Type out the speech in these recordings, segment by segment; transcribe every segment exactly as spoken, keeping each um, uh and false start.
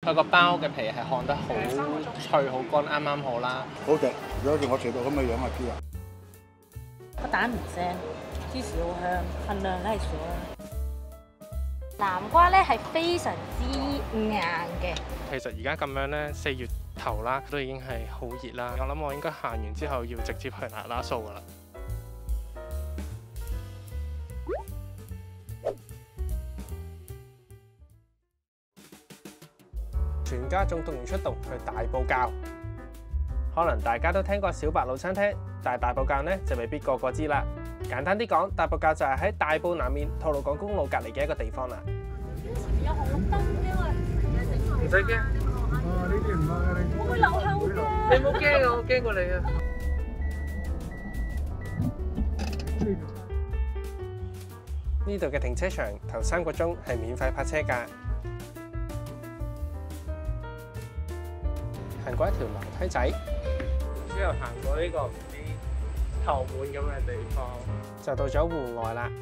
佢個包嘅皮係烘得好脆、好乾，啱啱好啦。 好食，如果好似我食到咁嘅樣就知啦。 個蛋唔腥，芝士好香，份量都係少啦。 南瓜咧係非常之硬嘅。 其實而家咁樣咧，四月頭啦，都已經係好熱啦。我諗我應該行完之後要直接去拿拿素噶啦。全家總動員出動去大埔滘。可能大家都聽過小白路餐廳，但係大埔滘咧就未必個個知啦。簡單啲講，大埔滘就係喺大埔南面吐露港公路隔離嘅一個地方啦。 有紅綠燈嘅， 唔使驚。 哦，呢啲唔怕你。 我會留後嘅。 你冇驚啊，我驚過你啊。呢度嘅停車場頭三個鐘係免費泊車㗎。行過一條樓梯仔，之後行過呢個唔知頭碗咁嘅地方，就到咗戶外啦。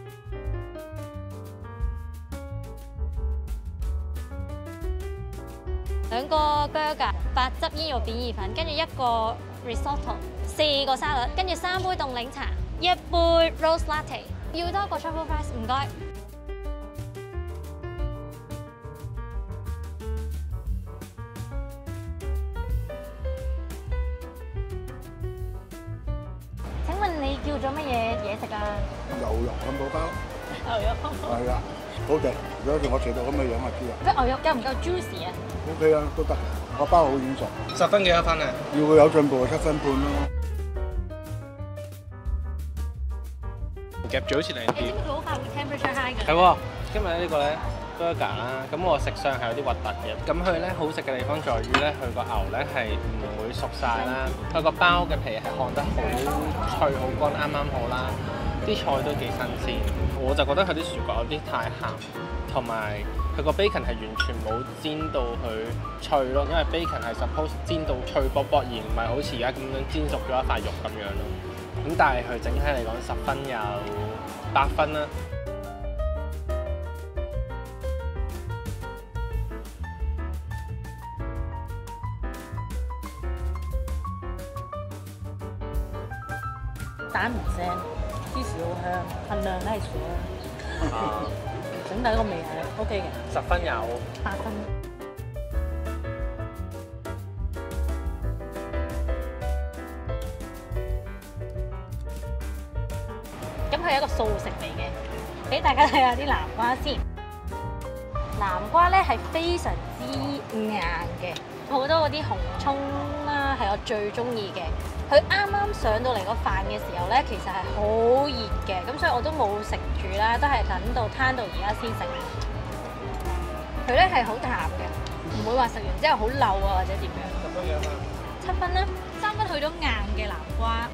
兩個 burger， 八汁煙肉扁意粉，跟住一個 risotto， 四個沙律，跟住三杯凍檸茶，一杯 rose latte， 要多個 truffle fries， 唔該。請問你叫咗乜嘢嘢食啊？ 牛肉漢堡包。 牛肉。 係啊，好食，如果好似我食到咁嘅樣就知啦。 即牛肉夠唔夠 juicy 啊 O K 啊，都得。個包好軟熟。 十分幾多分啊？ 要佢有進步，七分半咯。 夾住好似靚啲。 你知唔知佢好快會 temperature high 嘅？ 係喎，今日呢個咧 burger 啦，咁我食相係有啲核突嘅。咁佢咧好食嘅地方在於咧，佢個牛咧係唔會熟晒啦，佢個包嘅皮係烘得好脆、好乾，啱啱好啦。啲菜都幾新鮮，我就覺得佢啲薯角有啲太鹹，同埋佢個 bacon 係完全冇煎到佢脆咯，因為 bacon 係 suppose 煎到脆卜卜，而唔係好似而家咁樣煎熟咗一塊肉咁樣咯。咁但係佢整體嚟講十分有八分啦。 蛋唔腥，芝士好香，份量都係少啦。 啊， 整體個味係 O K 嘅， 十分有八分。 咁佢係一個素食嚟嘅，俾大家睇下啲南瓜先。南瓜咧係非常之硬嘅，好多嗰啲紅葱啦係我最中意嘅。佢啱啱上到嚟個飯嘅時候咧，其實係好熱嘅，咁所以我都冇食住啦，都係等到攤到而家先食。佢咧係好淡嘅，唔會話食完之後好漏啊或者點樣。 十分幾多分？ 七分啦，三分去到硬嘅南瓜。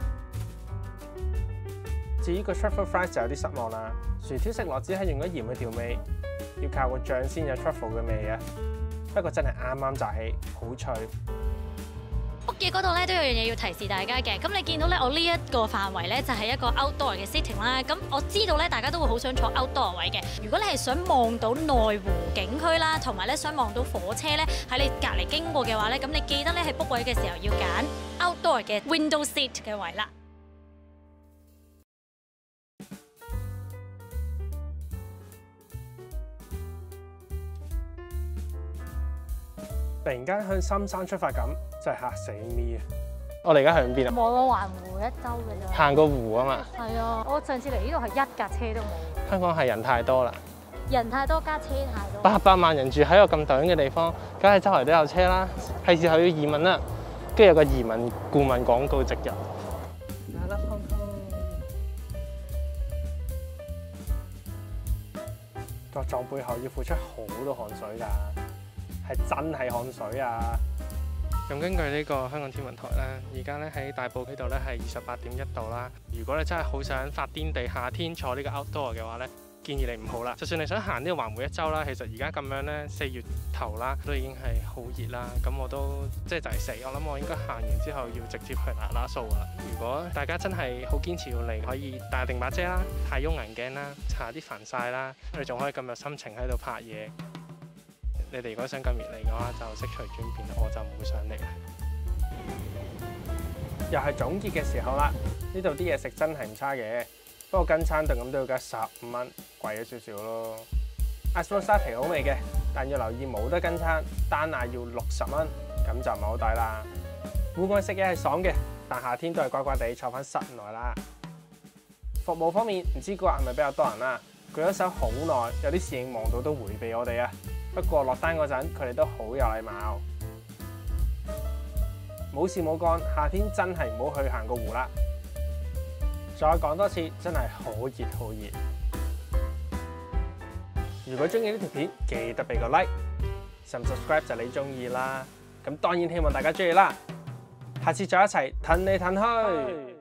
至於個 truffle fries 就有啲失望啦，薯條食落只係用咗鹽去調味，要靠個醬先有 truffle 嘅味啊。不過真係啱啱炸起，好脆。 屋嘅嗰度咧都有樣嘢要提示大家嘅，咁你見到咧我呢一個範圍咧就係一個 outdoor 嘅 sitting 啦，咁我知道咧大家都會好想坐 outdoor 位嘅。如果你係想望到內湖景區啦，同埋咧想望到火車咧喺你隔離經過嘅話咧，咁你記得咧喺 book 位嘅時候要揀 outdoor 嘅 window seat 嘅位啦。 突然間向深山出發咁，真係嚇死咪啊！我哋而家向邊啊？ 望到環湖一周嘅啫。 行個湖啊嘛。 係啊，我上次嚟呢度係一架車都冇。 香港係人太多啦， 人太多加車太多。 八百萬人住喺個咁短嘅地方，梗係周圍都有車啦。係時候要移民啦，跟住有個移民顧問廣告植入。作狀背後要付出好多汗水㗎。係真係汗水啊！咁根據呢個香港天文台咧，而家咧喺大埔呢度咧係二十八點一度啦。如果你真係好想發癲地夏天坐呢個 outdoor 嘅話咧，建議你唔好啦。就算你想行呢個環湖一周啦，其實而家咁樣咧四月頭啦，都已經係好熱啦。咁我都即係就係死，我諗我應該行完之後要直接去拿拿素噶啦。如果大家真係好堅持要嚟，可以帶定把遮啦、太陽眼鏡啦、搽啲防曬啦，你仲可以咁有心情喺度拍嘢。 你哋如果想咁熱嚟嘅話，就悉隨尊便，我就唔會上嚟啦。又係總結嘅時候啦，呢度啲嘢食真係唔差嘅，不過跟餐頓咁都要加十五蚊，貴咗少少咯。阿斯沙提好味嘅，但要留意冇得跟餐，單嗌要六十蚊，咁就唔係好抵啦。戶外食嘢係爽嘅，但夏天都係乖乖地坐翻室內啦。服務方面，唔知嗰日係咪比較多人啦？舉咗手好耐，有啲侍應望到都迴避我哋啊。不過落單嗰陣，佢哋都好有禮貌。冇事冇幹，夏天真係唔好去行個湖啦。再講多次，真係好熱好熱。如果中意呢條片，記得俾個 like， 甚 subscribe 就你中意啦。咁當然希望大家中意啦。下次再一齊騰嚟騰去。